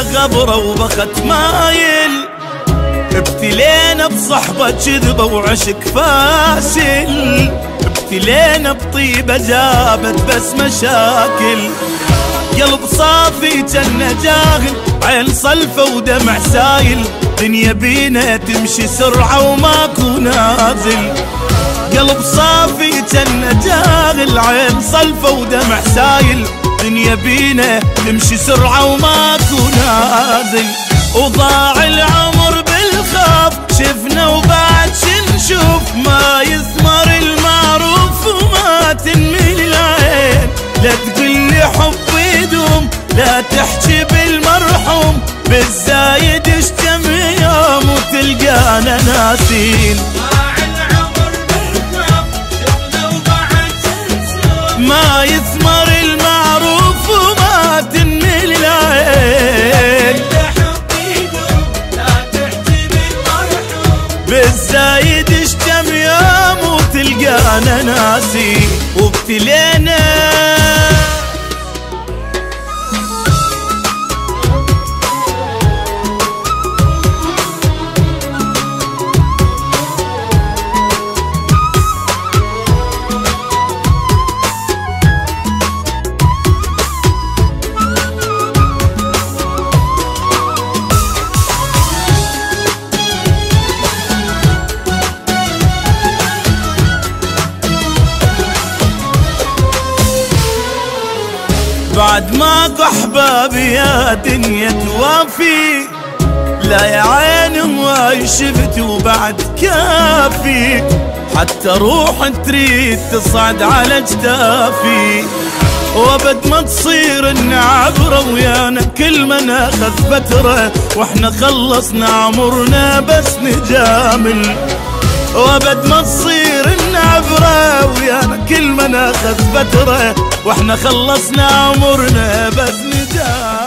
غبرة وبخت مايل، ابتلينا بصحبة كذبة وعشق فاشل، ابتلينا بطيبة جابت بس مشاكل. قلب صافي جنة جاهل، عين صلفة ودمع سايل، دنيا بينا تمشي سرعة وماكو نازل. قلب صافي جنة جاهل، عين صلفة ودمع سايل، دنيا بينا تمشي سرعة وماكو نازل. وضاع العمر بالخوف شفنا وبعد شنشوف، ما يثمر المعروف وما تنمي العين. لا تقلي حب يدوم، لا تحكي بالمرحوم، بالزايد اشتم يوم وتلقانا ناسين. ما يثمر المعروف وما تنمي العين، بالزايد اشتم يوم وتلقانا ناسين. وابتلينا بعد ماكو احبابي يا دنيا توافي، لا يا عيني هواي شفت وبعد كافي، حتى روح تريد تصعد على جدافي. وابد ما تصير النعبرة ويانا كل ما ناخذ فترة، واحنا خلصنا عمرنا بس نجامل. وابد ما تصير النعبرة ويانا كل ما ناخذ فترة، واحنا خلصنا عمرنا بس نجامل.